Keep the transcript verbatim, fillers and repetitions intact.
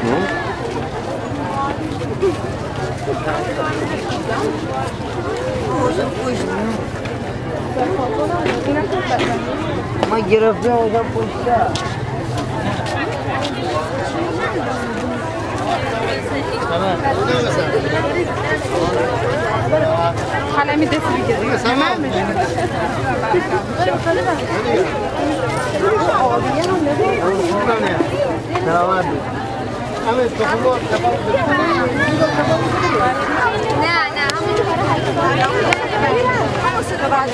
ما گرفته آدم پشته حالا می دست بگیریم تمام نه نه همون صدا بعد